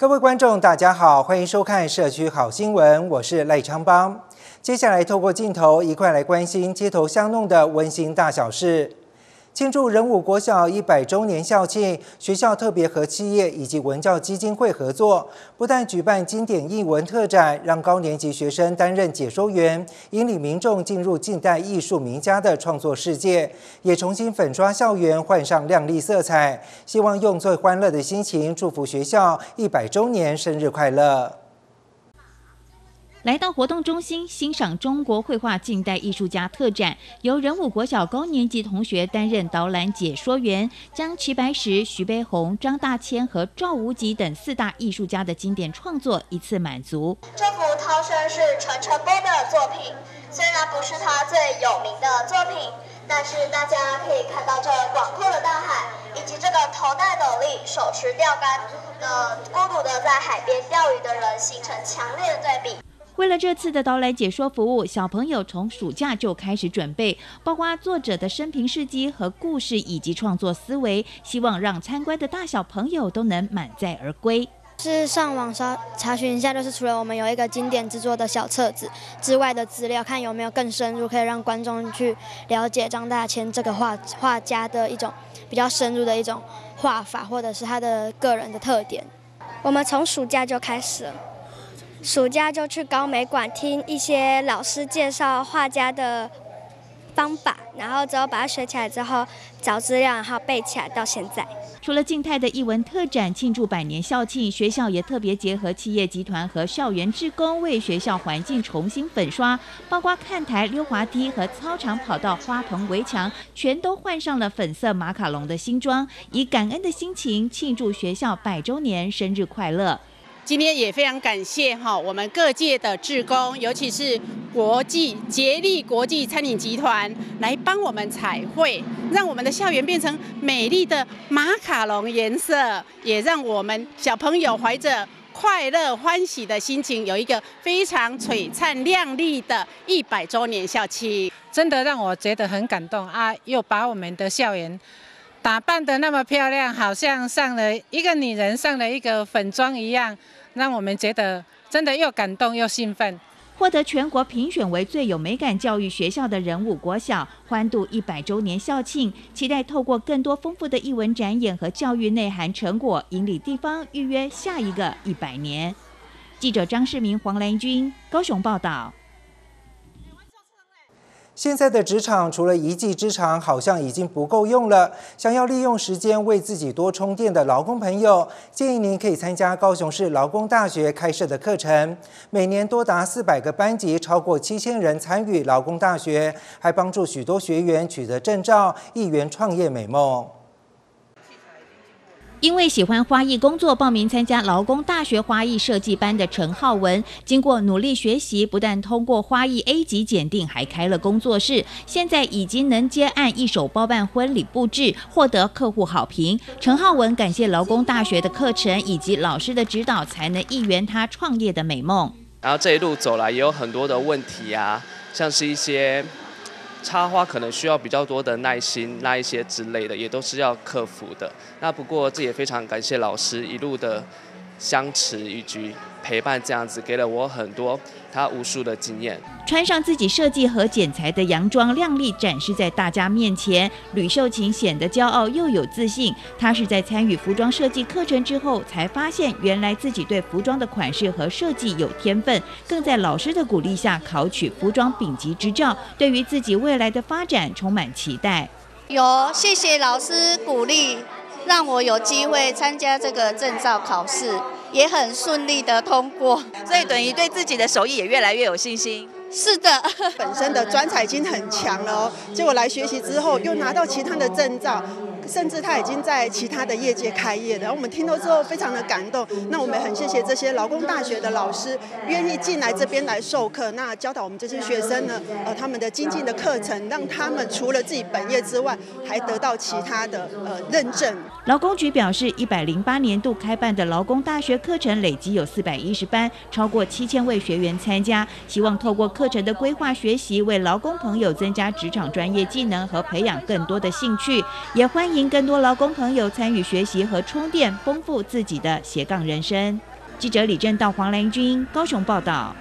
位观众，大家好，欢迎收看社区好新闻，我是赖昌邦。接下来透过镜头一块来关心街头巷弄的温馨大小事。庆祝仁武国小100周年校庆，学校特别和企业以及文教基金会合作，不但举办经典艺文特展，让高年级学生担任解说员，引领民众进入近代艺术名家的创作世界，也重新粉刷校园，换上亮丽色彩，希望用最欢乐的心情祝福学校100周年生日快乐。 来到活动中心欣赏中国绘画近代艺术家特展，由仁武国小高年级同学担任导览解说员，将齐白石、徐悲鸿、张大千和赵无极等4大艺术家的经典创作一次满足。 这幅涛声是陈澄波的作品，虽然不是他最有名的作品，但是大家可以看到这广阔的大海，以及这个头戴斗笠、手持钓竿孤独的在海边钓鱼的人，形成强烈的对比。 为了这次的导览解说服务，小朋友从暑假就开始准备，包括作者的生平事迹和故事以及创作思维，希望让参观的大小朋友都能满载而归。 是上网查询一下，就是除了我们有一个经典制作的小册子之外的资料，看有没有更深入，可以让观众去了解张大千这个画家的一种比较深入的一种画法，或者是他的个人的特点。我们从暑假就开始了。暑假就去高美馆听一些老师介绍画家的方法，然后之后把它学起来之后找资料，然后背起来到现在。 除了静态的艺文特展庆祝100年校庆，学校也特别结合企业集团和校园志工，为学校环境重新粉刷，包括看台、溜滑梯和操场跑道、花棚、围墙，全都换上了粉色马卡龙的新装，以感恩的心情庆祝学校100周年生日快乐。 今天也非常感谢我们各界的志工，尤其是捷力国际餐饮集团来帮我们彩绘，让我们的校园变成美丽的马卡龙颜色，也让我们小朋友怀着快乐欢喜的心情，有一个非常璀璨亮丽的100周年校庆， 真的让我觉得很感动啊！又把我们的校园打扮得那么漂亮，好像上了一个女人上了一个粉妆一样，让我们觉得真的又感动又兴奋。 获得全国评选为最有美感教育学校的仁武国小，欢度100周年校庆，期待透过更多丰富的艺文展演和教育内涵成果，引领地方预约下一个100年。记者张世明、黄兰君高雄报道。 现在的职场除了一技之长，好像已经不够用了。想要利用时间为自己多充电的劳工朋友，建议您可以参加高雄市劳工大学开设的课程。每年多达400个班级，超过7000人参与劳工大学，还帮助许多学员取得证照，一圆创业美梦。 因为喜欢花艺工作，报名参加劳工大学花艺设计班的陈浩文，经过努力学习，不但通过花艺 A 级检定，还开了工作室，现在已经能接案一手包办婚礼布置，获得客户好评。陈浩文感谢劳工大学的课程以及老师的指导，才能一圆他创业的美梦。 然后这一路走来也有很多的问题啊，像是一些插花可能需要比较多的耐心，那一些之类的也都是要克服的。那不过这也非常感谢老师一路的相持以及陪伴，这样子给了我很多他无数的经验。 穿上自己设计和剪裁的洋装，亮丽展示在大家面前，吕秀琴显得骄傲又有自信。她是在参与服装设计课程之后，才发现原来自己对服装的款式和设计有天分，更在老师的鼓励下考取服装丙级执照，对于自己未来的发展充满期待。 谢谢老师鼓励，让我有机会参加这个证照考试，也很顺利的通过， 所以等于对自己的手艺也越来越有信心。 是的， 本身的专才已经很强了哦，结果来学习之后又拿到其他的证照，甚至他已经在其他的业界开业的。然后我们听到之后非常的感动，那我们很谢谢这些劳工大学的老师愿意进来这边来授课，那教导我们这些学生呢，他们的精进的课程，让他们除了自己本业之外，还得到其他的认证。 劳工局表示，108年度开办的劳工大学课程累计有410班，超过7000位学员参加，希望透过课程的规划学习，为劳工朋友增加职场专业技能和培养更多的兴趣，也欢迎更多劳工朋友参与学习和充电，丰富自己的斜杠人生。 记者李正道、黄兰君高雄报道。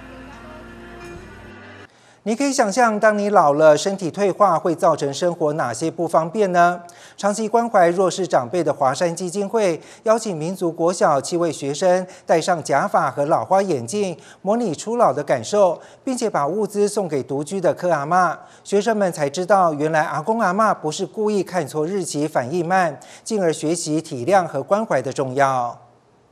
你可以想象，当你老了，身体退化会造成生活哪些不方便呢？长期关怀弱势长辈的华山基金会邀请民族国小7位学生戴上假发和老花眼镜，模拟初老的感受，并且把物资送给独居的柯阿嬷。学生们才知道，原来阿公阿嬷不是故意看错日期、反应慢，进而学习体谅和关怀的重要。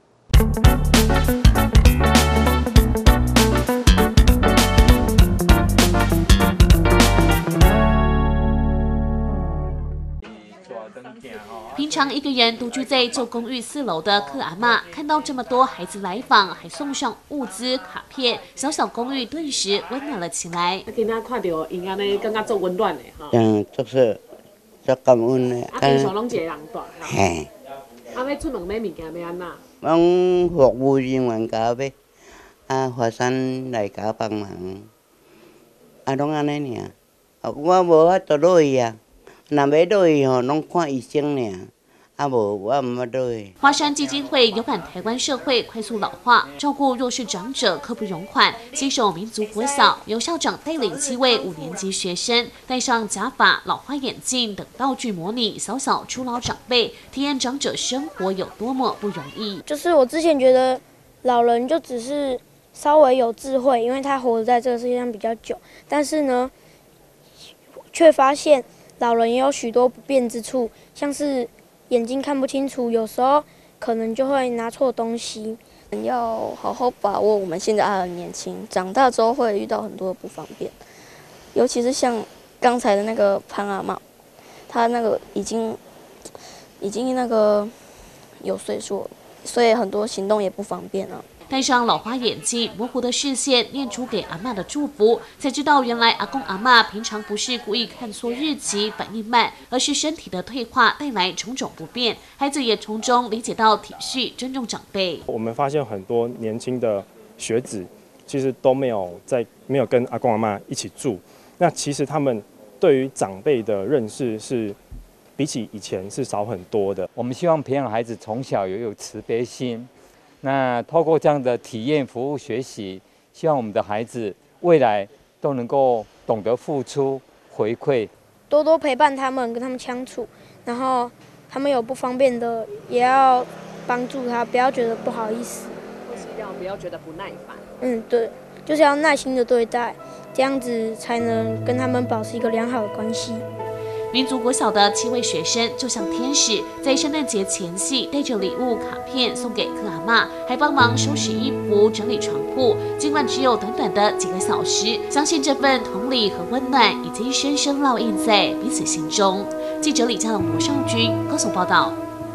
平常一个人独居在旧公寓4楼的柯阿嬷，看到这么多孩子来访，还送上物资卡片，小小公寓顿时温暖了起来。 今仔看到因安尼，感觉足温暖的哈。 就是足感恩的。 平常拢一个人住。 嘿。 要出门买物件要安那？ 帮服务人员甲买，华山来甲帮忙，拢安尼尔。我无法度落去啊。若要落去吼，拢看医生尔，无我毋要落去。 华山基金会有感台湾社会快速老化，照顾弱势长者刻不容缓。携手民族国小，由校长带领7位5年级学生，戴上假发、老花眼镜等道具，模拟小小初老长辈，体验长者生活有多么不容易。 就是我之前觉得老人就只是稍微有智慧，因为他活在这个世界上比较久，但是呢，却发现老人也有许多不便之处，像是眼睛看不清楚，有时候可能就会拿错东西。 要好好把握我们现在还很年轻，长大之后会遇到很多不方便，尤其是像刚才的那个潘阿嬷，她那个已经那个有岁数了，所以很多行动也不方便啊。 戴上老花眼镜，模糊的视线念出给阿嬷的祝福，才知道原来阿公阿嬷平常不是故意看错日期、反应慢，而是身体的退化带来种种不便。孩子也从中理解到体恤、尊重长辈。 我们发现很多年轻的学子其实都没有跟阿公阿嬷一起住，那其实他们对于长辈的认识是比起以前是少很多的。 我们希望培养孩子从小有慈悲心。那透过这样的体验、服务、学习，希望我们的孩子未来都能够懂得付出、回馈， 多多陪伴他们，跟他们相处，然后他们有不方便的，也要帮助他，不要觉得不好意思， 不要觉得不耐烦。 对，就是要耐心的对待，这样子才能跟他们保持一个良好的关系。 民族国小的7位学生就像天使，在圣诞节前夕带着礼物卡片送给柯阿嬷，还帮忙收拾衣服、整理床铺。尽管只有短短的几个小时，相信这份同理和温暖已经深深烙印在彼此心中。记者李佳龙、罗少君高雄报道。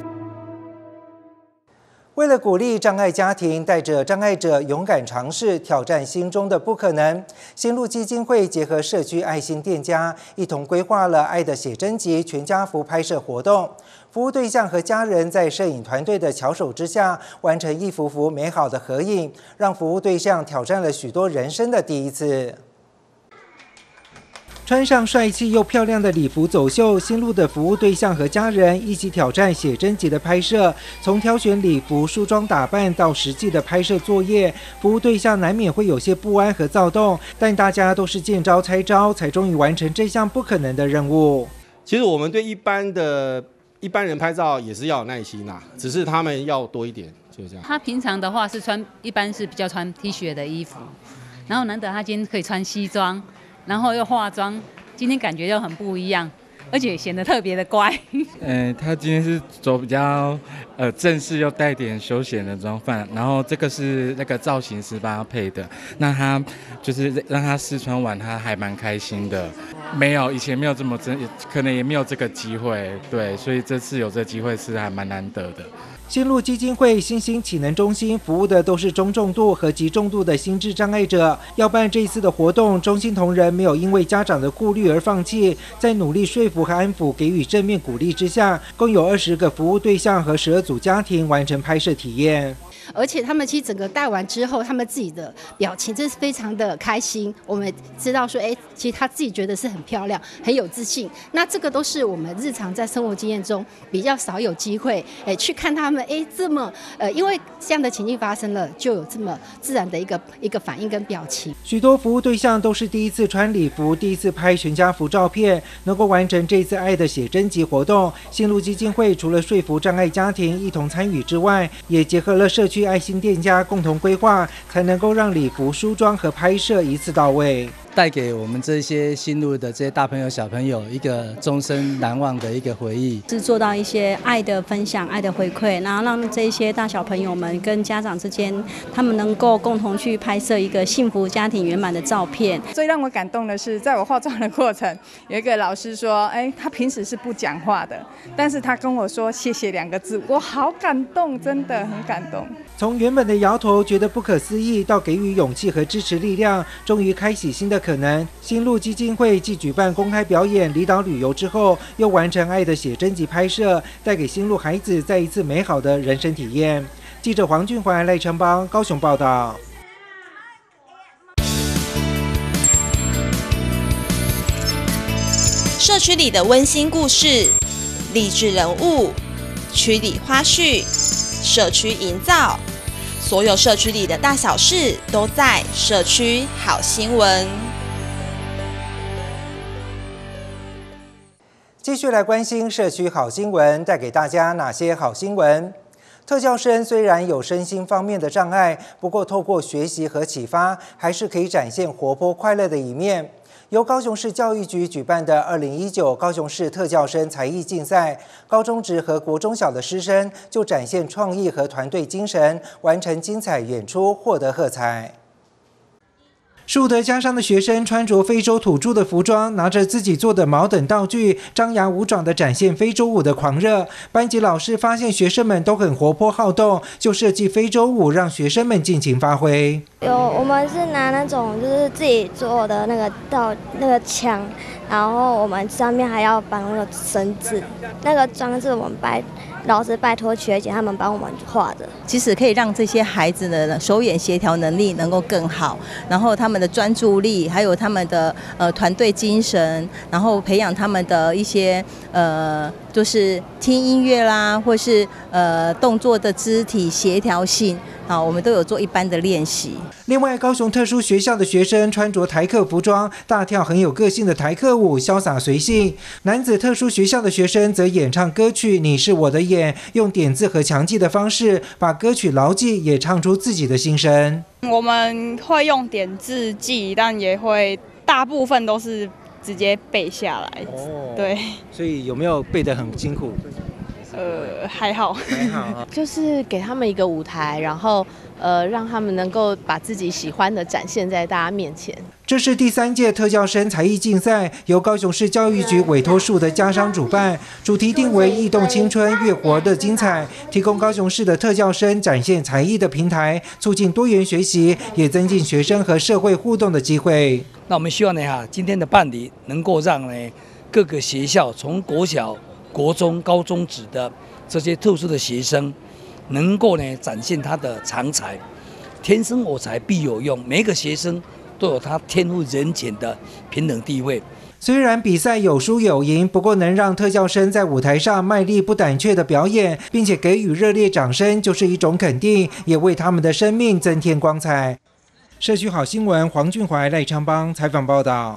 为了鼓励障碍家庭，带着障碍者勇敢尝试挑战心中的不可能，新路基金会结合社区爱心店家，一同规划了爱的写真集全家福拍摄活动。服务对象和家人在摄影团队的巧手之下，完成一幅幅美好的合影，让服务对象挑战了许多人生的第一次。穿上帅气又漂亮的礼服走秀，新路的服务对象和家人一起挑战写真集的拍摄。从挑选礼服、梳妆打扮到实际的拍摄作业，服务对象难免会有些不安和躁动，但大家都是见招拆招，才终于完成这项不可能的任务。 其实我们对一般人拍照也是要有耐心啦，只是他们要多一点，就这样。 他平常的话是一般是比较穿 T 恤的衣服，然后难得他今天可以穿西装。然后又化妆，今天感觉就很不一样，而且显得特别的乖。 他今天是走比较正式又带点休闲的装扮，然后这个是那个造型师帮他配的，那他就是让他试穿完，他还蛮开心的。没有以前没有这么可能也没有这个机会，对，所以这次有这个机会是还蛮难得的。 新路基金会新兴启能中心服务的都是中重度和极重度的心智障碍者。要办这一次的活动，中心同仁没有因为家长的顾虑而放弃，在努力说服和安抚、给予正面鼓励之下，共有20个服务对象和12组家庭完成拍摄体验。 而且他们其实整个带完之后，他们自己的表情真是非常的开心。我们知道说，其实他自己觉得是很漂亮、很有自信。那这个都是我们日常在生活经验中比较少有机会，去看他们这么因为这样的情境发生了，就有这么自然的一个反应跟表情。 许多服务对象都是第一次穿礼服，第一次拍全家福照片，能够完成这次爱的写真集活动。新路基金会除了说服障碍家庭一同参与之外，也结合了社区爱心店家共同规划，才能够让礼服梳妆和拍摄一次到位， 带给我们这些新路的这些大朋友小朋友一个终身难忘的一个回忆， 是做到一些爱的分享、爱的回馈，然后让这些大小朋友们跟家长之间，他们能够共同去拍摄一个幸福家庭圆满的照片。 最让我感动的是，在我化妆的过程，有一个老师说，他平时是不讲话的，但是他跟我说谢谢2个字，我好感动，真的很感动。 从原本的摇头觉得不可思议，到给予勇气和支持力量，终于开启新的可能。新路基金会继举办公开表演、离岛旅游之后，又完成爱的写真集拍摄，带给新路孩子再一次美好的人生体验。记者黄俊怀、赖成邦高雄报道。 社区里的温馨故事、励志人物、区里花絮、社区营造，所有社区里的大小事都在社区好新闻。 继续来关心社区好新闻，带给大家哪些好新闻？特教生虽然有身心方面的障碍，不过透过学习和启发，还是可以展现活泼快乐的一面。由高雄市教育局举办的2019高雄市特教生才艺竞赛，高中职和国中小的师生就展现创意和团队精神，完成精彩演出，获得喝彩。树德家商的学生穿着非洲土著的服装，拿着自己做的矛等道具，张牙舞爪地展现非洲舞的狂热。班级老师发现学生们都很活泼好动，就设计非洲舞，让学生们尽情发挥。 我们是拿那种就是自己做的那个枪，然后我们上面还要绑那个绳子，那个装置我们老师拜托学姐他们帮我们画的， 其实可以让这些孩子的手眼协调能力能够更好，然后他们的专注力，还有他们的团队精神，然后培养他们的一些就是听音乐啦，或是动作的肢体协调性。好，我们都有做一般的练习。 另外，高雄特殊学校的学生穿着台客服装，大跳很有个性的台客舞，潇洒随性。男子特殊学校的学生则演唱歌曲《你是我的眼》，用点字和强记的方式，把歌曲牢记，也唱出自己的心声。 我们会用点字记，但也会大部分都是直接背下来。对。 所以有没有背得很辛苦？ 还好， 就是给他们一个舞台，然后让他们能够把自己喜欢的展现在大家面前。 这是第3届特教生才艺竞赛，由高雄市教育局委托树德家商主办，主题定为“艺动青春，越活的精彩”，提供高雄市的特教生展现才艺的平台，促进多元学习，也增进学生和社会互动的机会。 那我们希望呢，今天的办理能够让呢各个学校，从国小、国中、高中职的这些特殊的学生，能够呢展现他的长才，天生我材必有用。每一个学生都有他天赋人权的平等地位。 虽然比赛有输有赢，不过能让特教生在舞台上卖力不胆怯的表演，并且给予热烈掌声，就是一种肯定，也为他们的生命增添光彩。社区好新闻，黄俊怀、赖昌邦采访报道。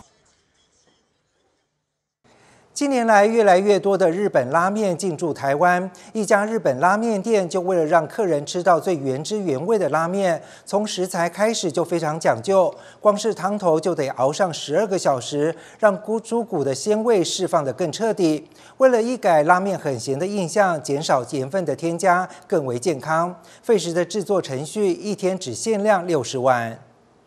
近年来，越来越多的日本拉面进驻台湾。一家日本拉面店就为了让客人吃到最原汁原味的拉面，从食材开始就非常讲究，光是汤头就得熬上12个小时，让猪骨的鲜味释放得更彻底。为了一改拉面很咸的印象，减少盐分的添加，更为健康，费时的制作程序一天只限量60碗。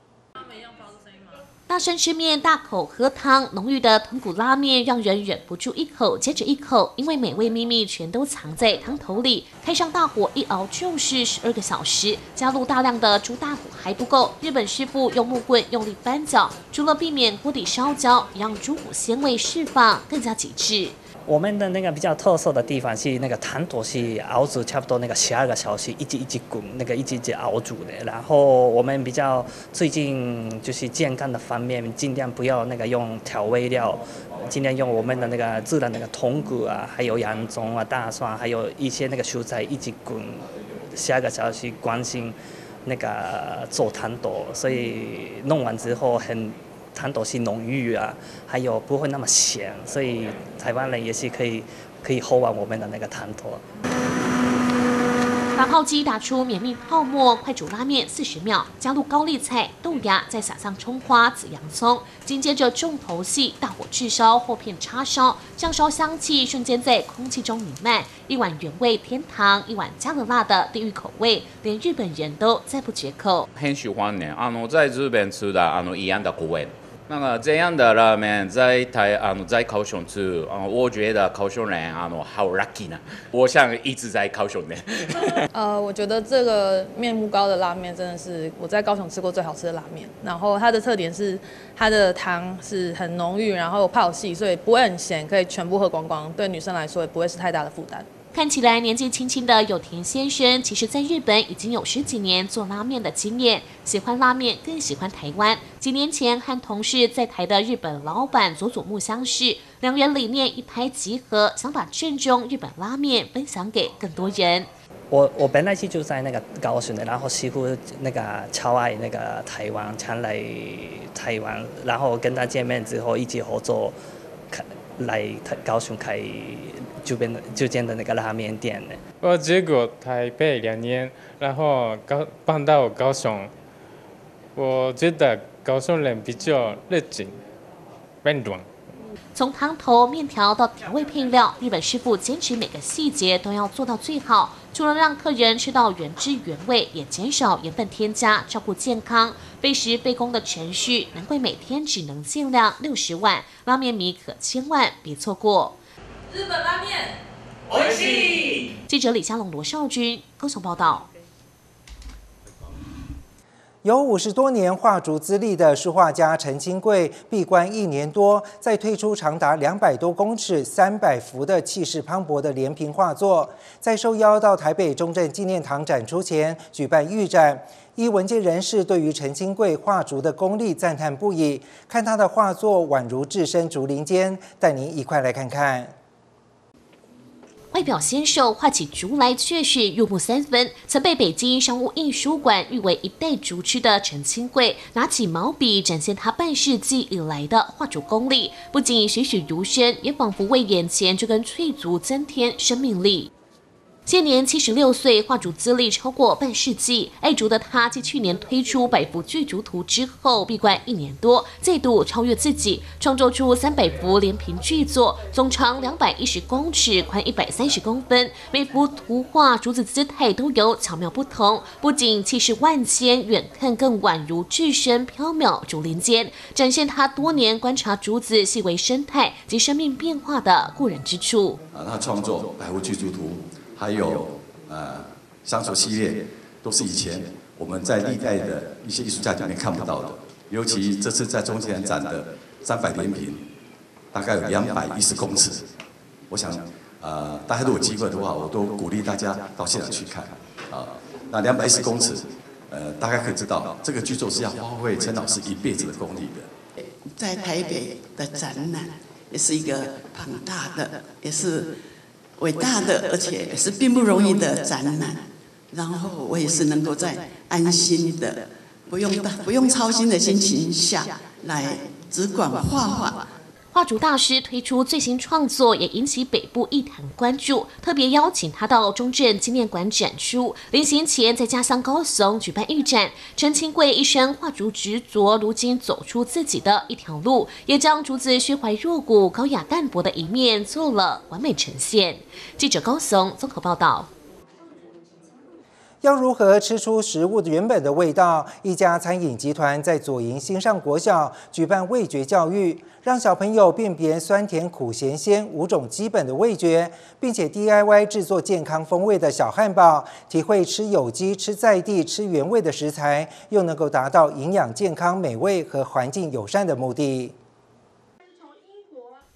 大声吃面，大口喝汤，浓郁的豚骨拉面让人忍不住一口接着一口，因为美味秘密全都藏在汤头里。开上大火一熬就是12个小时，加入大量的猪大骨还不够，日本师傅用木棍用力翻搅，除了避免锅底烧焦，也让猪骨鲜味释放更加极致。 我们的那个比较特色的地方是那个汤头是熬煮差不多那个12个小时，一直滚，那个一直熬煮的。然后我们比较最近就是健康的方面，尽量不要那个用调味料，尽量用我们的那个自然那个豚骨啊，还有洋葱啊、大蒜，还有一些那个蔬菜一直滚12个小时，关心那个做汤头，所以弄完之后汤头是浓郁啊，还有不会那么咸，所以台湾人也是可以喝完我们的那个汤头。 打泡机打出绵密泡沫，快煮拉面40秒，加入高丽菜、豆芽，再撒上葱花、紫洋葱，紧接着重头戏大火炙烧或片叉烧，酱烧香气瞬间在空气中弥漫。一碗原味天堂，一碗加了辣的地狱口味，连日本人都赞不绝口。 很喜欢呢，在日本吃的一样的口味。那个这样的拉面在在高雄吃，我觉得高雄人好 lucky 呢。我想一直在高雄呢。 我觉得这个面目糕的拉面真的是我在高雄吃过最好吃的拉面。然后它的特点是它的汤是很浓郁，然后泡细，所以不会很咸，可以全部喝光光。对女生来说也不会是太大的负担。 看起来年纪轻轻的有田先生，其实在日本已经有10几年做拉面的经验，喜欢拉面更喜欢台湾。几年前和同事在台的日本老板佐佐木相识，两人理念一拍即合，想把正宗日本拉面分享给更多人。 我本来就在那个高雄的，然后几乎那个超爱那个台湾，常来台湾，然后跟他见面之后一起合作，来高雄开就建的那个拉面店呢。 我结果台北2年，然后搬到高雄，我觉得高雄人比较热情、温暖。 从汤头、面条到调味配料，日本师傅坚持每个细节都要做到最好。除了让客人吃到原汁原味，也减少盐分添加，照顾健康。费时费工的程序，难怪每天只能限量60碗，拉面迷可千万别错过。 日本拉面， 美味しい。记者李佳龙、罗少军高雄报道。 有50多年画竹资历的书画家陈清贵，闭关1年多，再推出长达200多公尺、300幅的气势磅礴的连屏画作，在受邀到台北中正纪念堂展出前举办预展。依文界人士对于陈清贵画竹的功力赞叹不已，看他的画作宛如置身竹林间，带您一块来看看。 外表纤瘦，画起竹来却是入木3分。曾被北京商务印书馆誉为一代竹痴的陈清贵，拿起毛笔展现他半世纪以来的画竹功力，不仅栩栩如生，也仿佛为眼前这根翠竹增添生命力。现年76岁，画竹资历超过半世纪。爱竹的他，继去年推出100幅巨竹图之后，闭关1年多，再度超越自己，创作出300幅连屏巨作，总长210公尺，宽130公分。每幅图画竹子姿态都有巧妙不同，不仅气势万千，远看更宛如置身缥缈竹林间，展现他多年观察竹子细微生态及生命变化的过人之处。 他创作100幅巨竹图。还有乡愁系列，都是以前我们在历代的一些艺术家里面看不到的。尤其这次在中间展的300连屏，大概有210公尺。我想，大家如果有机会的话，我都鼓励大家到现场去看。那210公尺，大概可以知道，这个剧作是要花费陈老师一辈子的功力的。 在台北的展览，也是一个庞大的，也是伟大的，而且是并不容易的展览。然后我也是能够在安心的、不用操心的心情下来，只管画画。 画竹大师推出最新创作，也引起北部艺坛关注，特别邀请他到中正纪念馆展出。临行前在家乡高雄举办预展。陈清贵一生画竹执着，如今走出自己的一条路，也将竹子虚怀若谷、高雅淡泊的一面做了完美呈现。记者高雄综合报道。 要如何吃出食物原本的味道？一家餐饮集团在左营新上国小举办味觉教育，让小朋友辨别酸甜苦咸鲜5种基本的味觉，并且 DIY 制作健康风味的小汉堡，体会吃有机、吃在地、吃原味的食材，又能够达到营养健康、美味和环境友善的目的。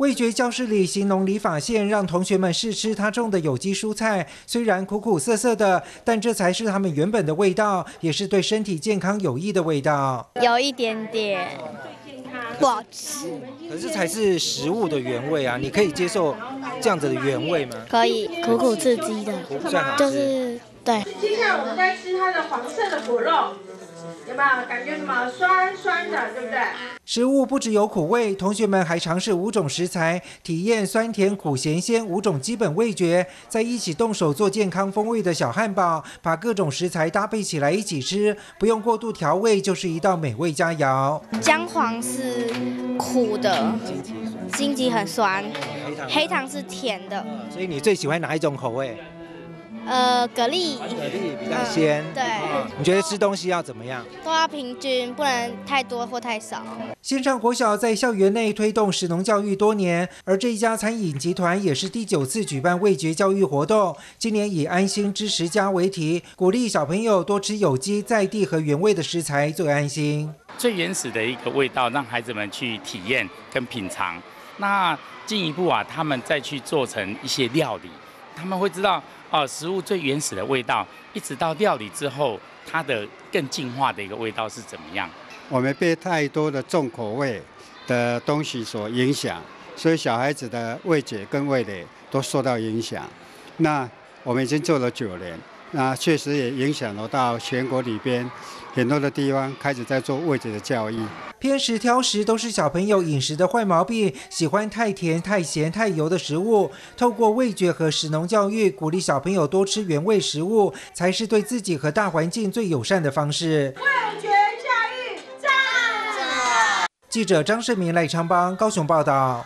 味觉教室里形农理发线让同学们试吃他种的有机蔬菜，虽然苦苦涩涩的，但这才是他们原本的味道，也是对身体健康有益的味道。 有一点点不好吃， 可是才是食物的原味啊！你可以接受这样子的原味吗？ 可以，苦苦刺激的，就是对。 接下来我们再吃它的黄色的果肉。有没有感觉什么酸酸的，对不对？ 食物不只有苦味，同学们还尝试5种食材，体验酸甜苦咸鲜5种基本味觉，在一起动手做健康风味的小汉堡，把各种食材搭配起来一起吃，不用过度调味，就是一道美味佳肴。 姜黄是苦的，荆棘很酸，黑糖是甜的。 所以你最喜欢哪一种口味？ 蛤蜊比较鲜。 对。 你觉得吃东西要怎么样？ 都要平均，不能太多或太少。 新上国小在校园内推动食农教育多年，而这一家餐饮集团也是第9次举办味觉教育活动。今年以安心之10家为题，鼓励小朋友多吃有机、在地和原味的食材，最安心。 最原始的一个味道，让孩子们去体验跟品尝。那进一步他们再去做成一些料理，他们会知道。食物最原始的味道，一直到料理之后，它的更进化的一个味道是怎么样？ 我们被太多的重口味的东西所影响，所以小孩子的味觉跟味蕾都受到影响。那我们已经做了9年，那确实也影响了到全国里边很多的地方开始在做味觉的教育。 偏食挑食都是小朋友饮食的坏毛病，喜欢太甜、太咸、太油的食物。透过味觉和食农教育，鼓励小朋友多吃原味食物，才是对自己和大环境最友善的方式。 味觉教育赞！ 记者张世明、赖昌邦高雄报道。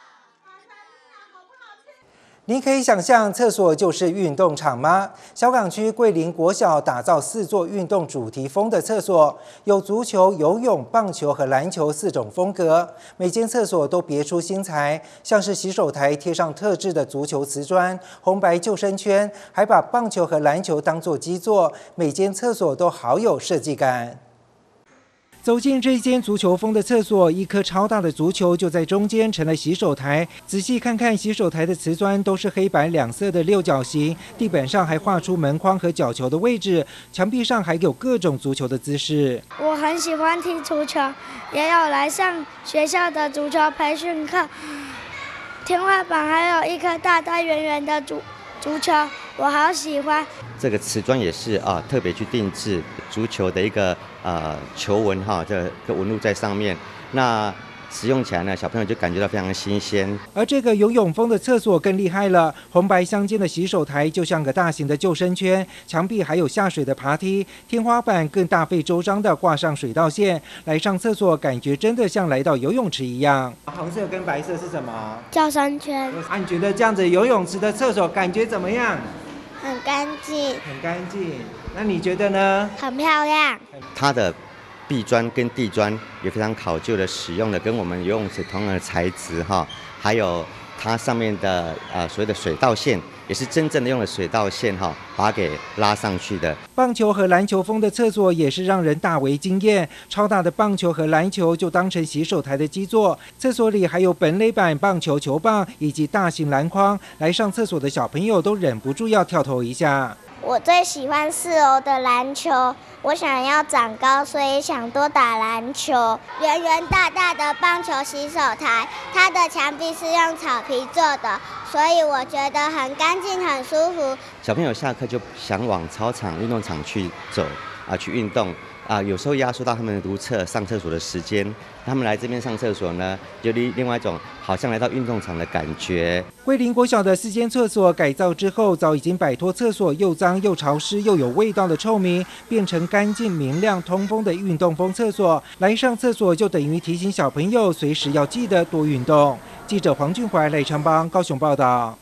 您可以想象厕所就是运动场吗？小港区桂林国小打造4座运动主题风的厕所，有足球、游泳、棒球和篮球4种风格。每间厕所都别出心裁，像是洗手台贴上特制的足球瓷砖、红白救生圈，还把棒球和篮球当作基座。每间厕所都好有设计感。走进这间足球风的厕所，一颗超大的足球就在中间，成了洗手台。仔细看看，洗手台的瓷砖都是黑白2色的6角形，地板上还画出门框和角球的位置，墙壁上还有各种足球的姿势。 我很喜欢踢足球，也有来上学校的足球培训课。天花板还有一颗大大圆圆的足球，我好喜欢。 这个瓷砖也是特别去定制足球的一个球纹这个纹路在上面。那使用起来呢，小朋友就感觉到非常的新鲜。 而这个游泳风的厕所更厉害了，红白相间的洗手台就像个大型的救生圈，墙壁还有下水的爬梯，天花板更大费周章的挂上水道线。来上厕所感觉真的像来到游泳池一样。红色跟白色是什么？ 救生圈。 你觉得这样子游泳池的厕所感觉怎么样？ 很干净。 很干净。那你觉得呢？ 很漂亮。 它的壁砖跟地砖也非常考究的使用了跟我们游泳池同样的材质还有它上面的所谓的水道线，也是真正的用了水道线把它给拉上去的。 棒球和篮球风的厕所也是让人大为惊艳，超大的棒球和篮球就当成洗手台的基座，厕所里还有本垒板、棒球球棒以及大型篮筐，来上厕所的小朋友都忍不住要跳投一下。 我最喜欢4楼的篮球，我想要长高，所以想多打篮球。圆圆大大的棒球洗手台，它的墙壁是用草皮做的，所以我觉得很干净、很舒服。 小朋友下课就想往操场、运动场去走去运动有时候压缩到他们如厕上厕所的时间。他们来这边上厕所呢，就另外一种好像来到运动场的感觉。 桂林国小的4间厕所改造之后，早已经摆脱厕所又脏又潮湿又有味道的臭名，变成干净明亮通风的运动风厕所。来上厕所就等于提醒小朋友随时要记得多运动。记者黄俊怀、赖昌邦高雄报道。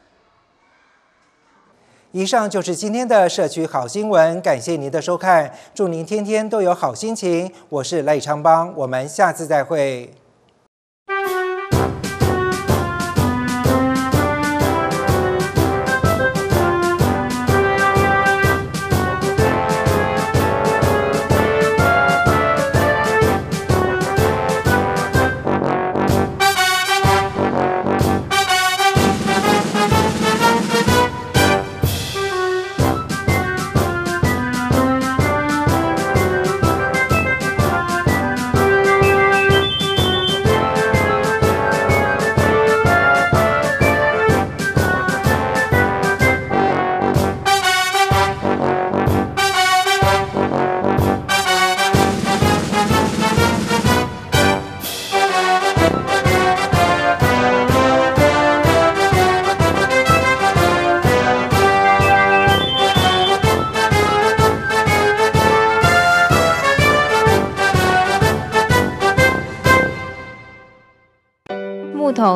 以上就是今天的社区好新闻，感谢您的收看，祝您天天都有好心情。我是赖昌邦，我们下次再会。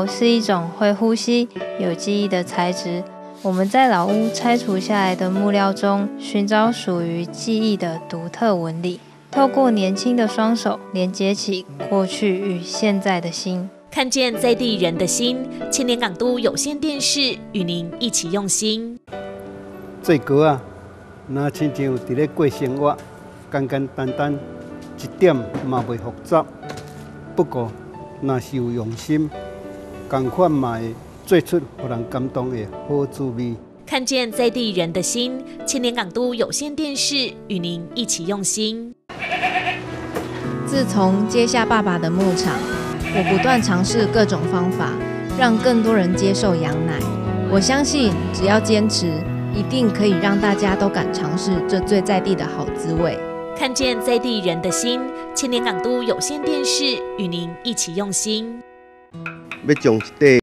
头是一种会呼吸、有记忆的材质。我们在老屋拆除下来的木料中，寻找属于记忆的独特纹理，透过年轻的双手，连接起过去与现在的心。 看见在地人的心，青年港都有线电视与您一起用心。 做糕啊，那亲像伫咧过生活，简简单单，一点嘛袂复杂。不过，若是有用心，同款嘛会做出让人感动的好滋味。 看见在地人的心，青年港都有线电视与您一起用心。 自从接下爸爸的牧场，我不断尝试各种方法，让更多人接受羊奶。我相信，只要坚持，一定可以让大家都敢尝试这最在地的好滋味。 看见在地人的心，青年港都有线电视与您一起用心。 要将一块